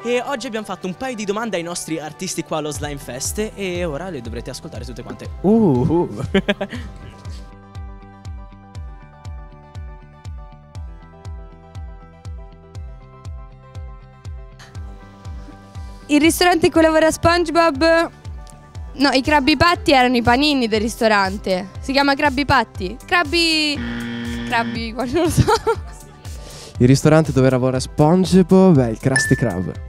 E oggi abbiamo fatto un paio di domande ai nostri artisti qua allo Slime Fest e ora le dovrete ascoltare tutte quante. Il ristorante in cui lavora SpongeBob. No, i Krabby Patty erano i panini del ristorante. Si chiama Krabby Patty. Krabby, non lo so. Il ristorante dove lavora SpongeBob è il Krusty Krab.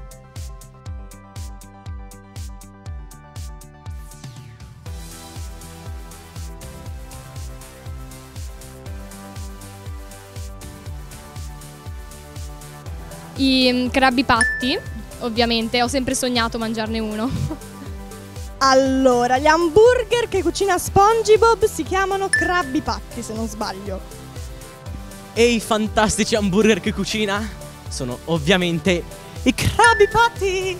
I Krabby Patty, ovviamente, ho sempre sognato mangiarne uno. Allora, gli hamburger che cucina SpongeBob si chiamano Krabby Patty, se non sbaglio. E i fantastici hamburger che cucina sono ovviamente i Krabby Patty.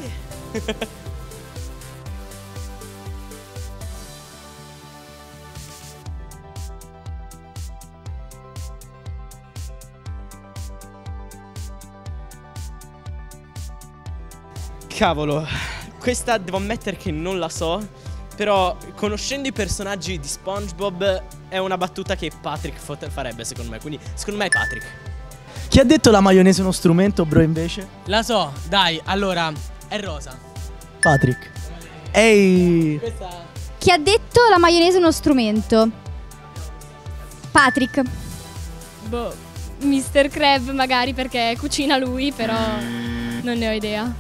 Cavolo, questa devo ammettere che non la so, però conoscendo i personaggi di SpongeBob è una battuta che Patrick farebbe secondo me, quindi secondo me è Patrick. Chi ha detto la maionese è uno strumento, bro, invece? La so, dai, allora, è rosa. Patrick. Ehi! Chi ha detto la maionese è uno strumento? Patrick. Boh, Mr. Crab magari perché cucina lui, però non ne ho idea.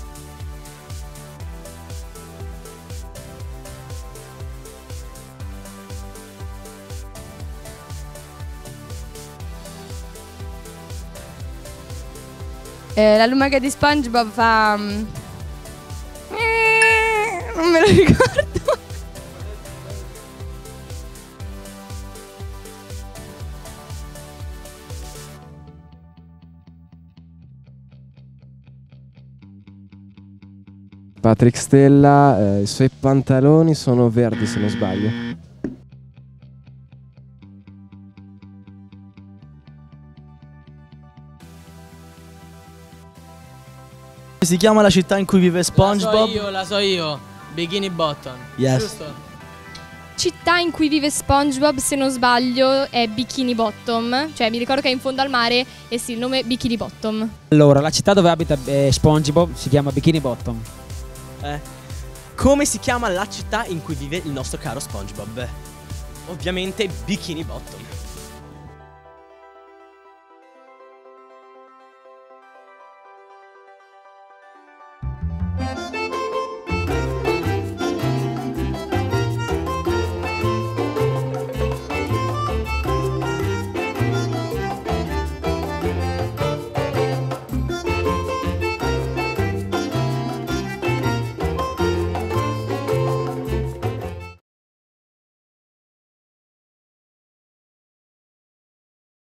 La lumaca di SpongeBob fa. Non me lo ricordo. Patrick Stella, i suoi pantaloni sono verdi se non sbaglio. Si chiama la città in cui vive SpongeBob? La so io, Bikini Bottom. Yes. Giusto? Città in cui vive SpongeBob, se non sbaglio, è Bikini Bottom. Cioè, mi ricordo che è in fondo al mare e sì, il nome è Bikini Bottom. Allora, la città dove abita SpongeBob si chiama Bikini Bottom. Come si chiama la città in cui vive il nostro caro SpongeBob? Ovviamente Bikini Bottom.